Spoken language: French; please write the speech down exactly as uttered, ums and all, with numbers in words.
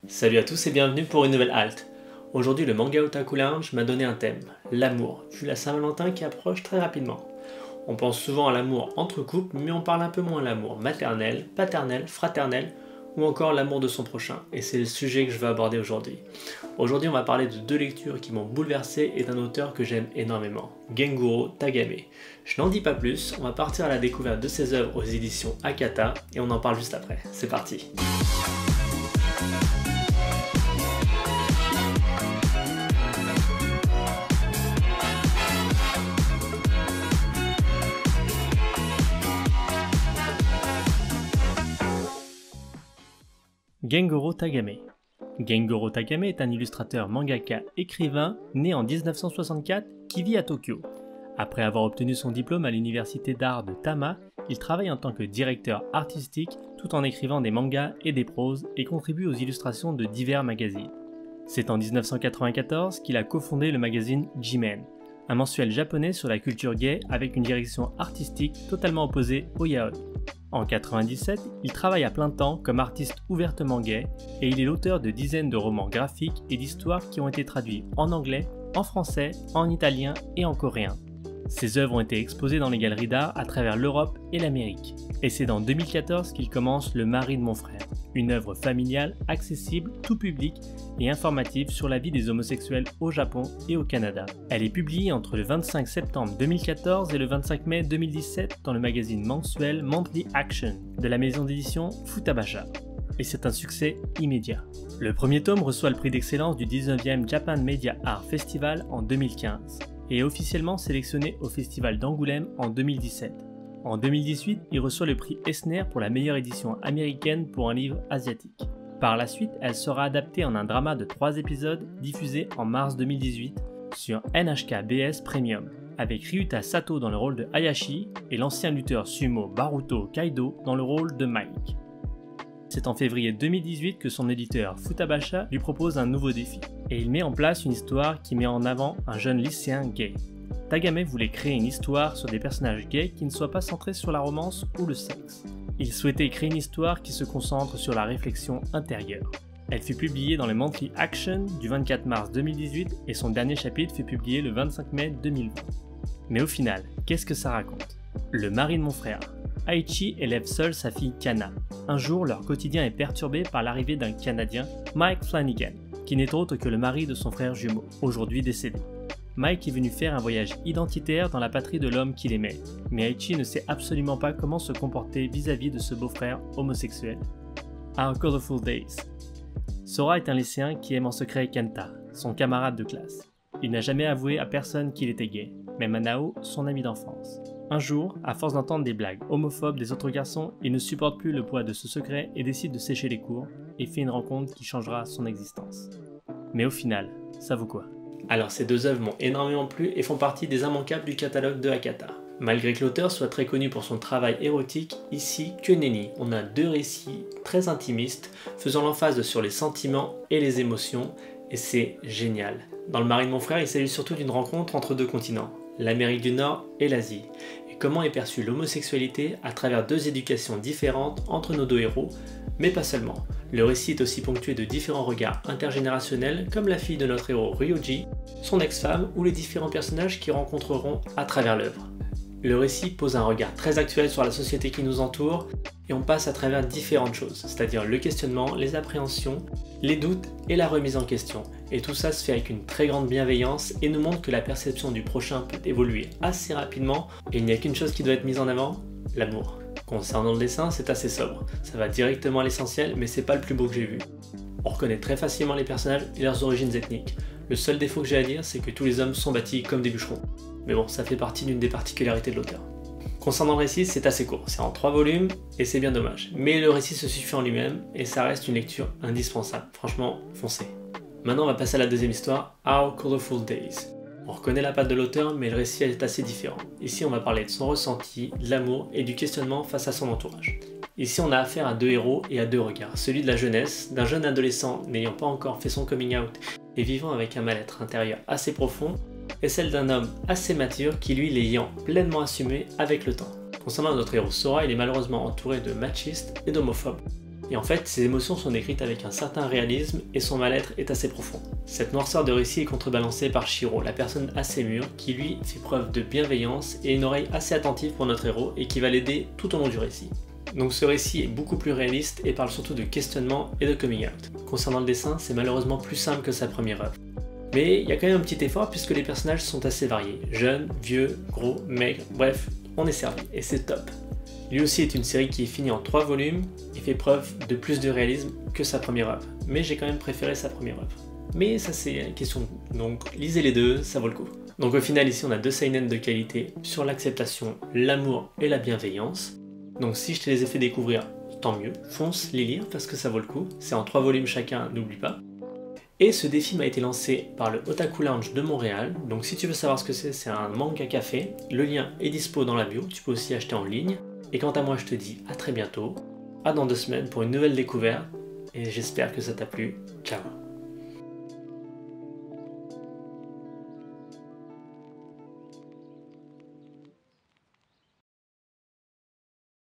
Salut à tous et bienvenue pour une nouvelle halte. Aujourd'hui le Manga Otaku Lounge m'a donné un thème, l'amour, vu la Saint-Valentin qui approche très rapidement. On pense souvent à l'amour entre couples, mais on parle un peu moins de l'amour maternel, paternel, fraternel, ou encore l'amour de son prochain, et c'est le sujet que je veux aborder aujourd'hui. Aujourd'hui on va parler de deux lectures qui m'ont bouleversé et d'un auteur que j'aime énormément, Gengoro Tagame. Je n'en dis pas plus, on va partir à la découverte de ses œuvres aux éditions Akata, et on en parle juste après. C'est parti. Gengoro Tagame. Gengoro Tagame est un illustrateur mangaka écrivain né en mille neuf cent soixante-quatre qui vit à Tokyo. Après avoir obtenu son diplôme à l'université d'art de Tama, il travaille en tant que directeur artistique tout en écrivant des mangas et des proses et contribue aux illustrations de divers magazines. C'est en mille neuf cent quatre-vingt-quatorze qu'il a cofondé le magazine J-Men, un mensuel japonais sur la culture gay avec une direction artistique totalement opposée au yaoi. En mille neuf cent quatre-vingt-dix-sept, il travaille à plein temps comme artiste ouvertement gay et il est l'auteur de dizaines de romans graphiques et d'histoires qui ont été traduits en anglais, en français, en italien et en coréen. Ses œuvres ont été exposées dans les galeries d'art à travers l'Europe et l'Amérique. Et c'est en deux mille quatorze qu'il commence Le mari de mon frère, une œuvre familiale, accessible, tout public et informative sur la vie des homosexuels au Japon et au Canada. Elle est publiée entre le vingt-cinq septembre deux mille quatorze et le vingt-cinq mai deux mille dix-sept dans le magazine mensuel Monthly Action de la maison d'édition Futabasha. Et c'est un succès immédiat. Le premier tome reçoit le prix d'excellence du dix-neuvième Japan Media Art Festival en deux mille quinze et est officiellement sélectionné au Festival d'Angoulême en deux mille dix-sept. En deux mille dix-huit, il reçoit le prix Eisner pour la meilleure édition américaine pour un livre asiatique. Par la suite, elle sera adaptée en un drama de trois épisodes diffusé en mars deux mille dix-huit sur N H K B S Premium, avec Ryuta Sato dans le rôle de Hayashi et l'ancien lutteur sumo Baruto Kaido dans le rôle de Mike. C'est en février deux mille dix-huit que son éditeur Futabasha lui propose un nouveau défi, et il met en place une histoire qui met en avant un jeune lycéen gay. Tagame voulait créer une histoire sur des personnages gays qui ne soient pas centrés sur la romance ou le sexe. Il souhaitait créer une histoire qui se concentre sur la réflexion intérieure. Elle fut publiée dans le Monthly Action du vingt-quatre mars deux mille dix-huit et son dernier chapitre fut publié le vingt-cinq mai deux mille vingt. Mais au final, qu'est-ce que ça raconte? Le mari de mon frère. Aichi élève seul sa fille Kana. Un jour, leur quotidien est perturbé par l'arrivée d'un Canadien, Mike Flanagan, qui n'est autre que le mari de son frère jumeau, aujourd'hui décédé. Mike est venu faire un voyage identitaire dans la patrie de l'homme qu'il aimait, mais Aichi ne sait absolument pas comment se comporter vis-à-vis de ce beau-frère homosexuel. Our Colorful Days. Sora est un lycéen qui aime en secret Kenta, son camarade de classe. Il n'a jamais avoué à personne qu'il était gay, même à Nao, son ami d'enfance. Un jour, à force d'entendre des blagues homophobes des autres garçons, il ne supporte plus le poids de ce secret et décide de sécher les cours, et fait une rencontre qui changera son existence. Mais au final, ça vaut quoi? Alors ces deux œuvres m'ont énormément plu et font partie des immanquables du catalogue de Akata. Malgré que l'auteur soit très connu pour son travail érotique, ici, que nenni, on a deux récits très intimistes, faisant l'emphase sur les sentiments et les émotions, et c'est génial. Dans Le mari de mon frère, il s'agit surtout d'une rencontre entre deux continents, l'Amérique du Nord et l'Asie, et comment est perçue l'homosexualité à travers deux éducations différentes entre nos deux héros, mais pas seulement. Le récit est aussi ponctué de différents regards intergénérationnels comme la fille de notre héros Ryoji, son ex-femme ou les différents personnages qu'ils rencontreront à travers l'œuvre. Le récit pose un regard très actuel sur la société qui nous entoure et on passe à travers différentes choses, c'est-à-dire le questionnement, les appréhensions, les doutes et la remise en question. Et tout ça se fait avec une très grande bienveillance et nous montre que la perception du prochain peut évoluer assez rapidement et il n'y a qu'une chose qui doit être mise en avant, l'amour. Concernant le dessin, c'est assez sobre, ça va directement à l'essentiel mais c'est pas le plus beau que j'ai vu. On reconnaît très facilement les personnages et leurs origines ethniques. Le seul défaut que j'ai à dire, c'est que tous les hommes sont bâtis comme des bûcherons. Mais bon, ça fait partie d'une des particularités de l'auteur. Concernant le récit, c'est assez court, c'est en trois volumes et c'est bien dommage. Mais le récit se suffit en lui-même et ça reste une lecture indispensable. Franchement, foncez. Maintenant, on va passer à la deuxième histoire, Our Colorful Days. On reconnaît la patte de l'auteur, mais le récit est assez différent. Ici, on va parler de son ressenti, de l'amour et du questionnement face à son entourage. Ici, on a affaire à deux héros et à deux regards. Celui de la jeunesse, d'un jeune adolescent n'ayant pas encore fait son coming out et vivant avec un mal-être intérieur assez profond, et celle d'un homme assez mature qui lui l'ayant pleinement assumé avec le temps. Concernant notre héros Sora, il est malheureusement entouré de machistes et d'homophobes. Et en fait, ses émotions sont décrites avec un certain réalisme et son mal-être est assez profond. Cette noirceur de récit est contrebalancée par Shiro, la personne assez mûre, qui lui fait preuve de bienveillance et une oreille assez attentive pour notre héros et qui va l'aider tout au long du récit. Donc ce récit est beaucoup plus réaliste et parle surtout de questionnement et de coming out. Concernant le dessin, c'est malheureusement plus simple que sa première œuvre. Mais il y a quand même un petit effort puisque les personnages sont assez variés. Jeunes, vieux, gros, maigres, bref, on est servi et c'est top. Lui aussi est une série qui est finie en trois volumes et fait preuve de plus de réalisme que sa première œuvre. Mais j'ai quand même préféré sa première œuvre. Mais ça c'est une question de goût. Donc lisez les deux, ça vaut le coup. Donc au final ici on a deux seinen de qualité sur l'acceptation, l'amour et la bienveillance. Donc si je te les ai fait découvrir, tant mieux, fonce les lire parce que ça vaut le coup. C'est en trois volumes chacun, n'oublie pas. Et ce défi m'a été lancé par le Otaku Lounge de Montréal. Donc si tu veux savoir ce que c'est, c'est un manga café. Le lien est dispo dans la bio, tu peux aussi acheter en ligne. Et quant à moi, je te dis à très bientôt, à dans deux semaines pour une nouvelle découverte, et j'espère que ça t'a plu. Ciao!